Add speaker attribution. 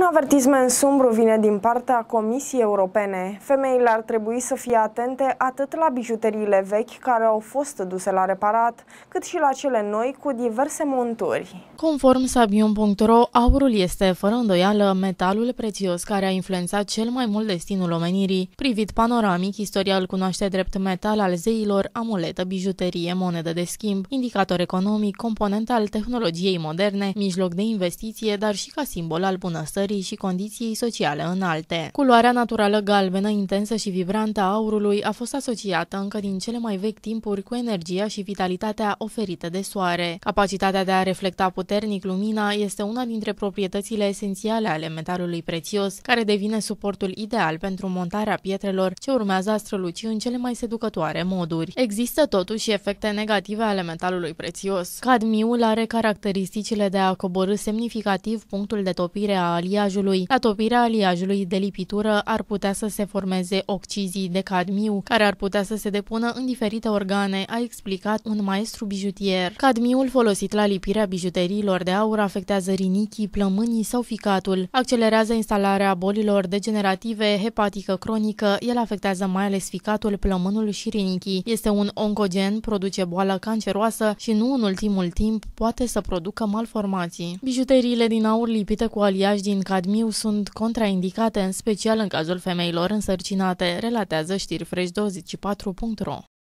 Speaker 1: Un avertisment sumbru vine din partea Comisiei Europene. Femeile ar trebui să fie atente atât la bijuteriile vechi care au fost duse la reparat, cât și la cele noi cu diverse monturi.
Speaker 2: Conform Sabiun.ro, aurul este, fără îndoială, metalul prețios care a influențat cel mai mult destinul omenirii. Privit panoramic, istoria îl cunoaște drept metal al zeilor, amuletă, bijuterie, monedă de schimb, indicator economic, component al tehnologiei moderne, mijloc de investiție, dar și ca simbol al bunăstării și condiții sociale înalte. Culoarea naturală galbenă, intensă și vibrantă a aurului a fost asociată încă din cele mai vechi timpuri cu energia și vitalitatea oferită de soare. Capacitatea de a reflecta puternic lumina este una dintre proprietățile esențiale ale metalului prețios, care devine suportul ideal pentru montarea pietrelor ce urmează a străluci în cele mai seducătoare moduri. Există totuși efecte negative ale metalului prețios. Cadmiul are caracteristicile de a coborî semnificativ punctul de topire a aliajului. La topirea aliajului de lipitură ar putea să se formeze occizii de cadmiu, care ar putea să se depună în diferite organe, a explicat un maestru bijutier. Cadmiul folosit la lipirea bijuteriilor de aur afectează rinichii, plămânii sau ficatul, accelerează instalarea bolilor degenerative, hepatică cronică, el afectează mai ales ficatul, plămânul și rinichii. Este un oncogen, produce boală canceroasă și nu în ultimul timp poate să producă malformații. Bijuteriile din aur lipite cu aliaj din cadmiu sunt contraindicate, în special în cazul femeilor însărcinate, relatează știri Fresh24.ro.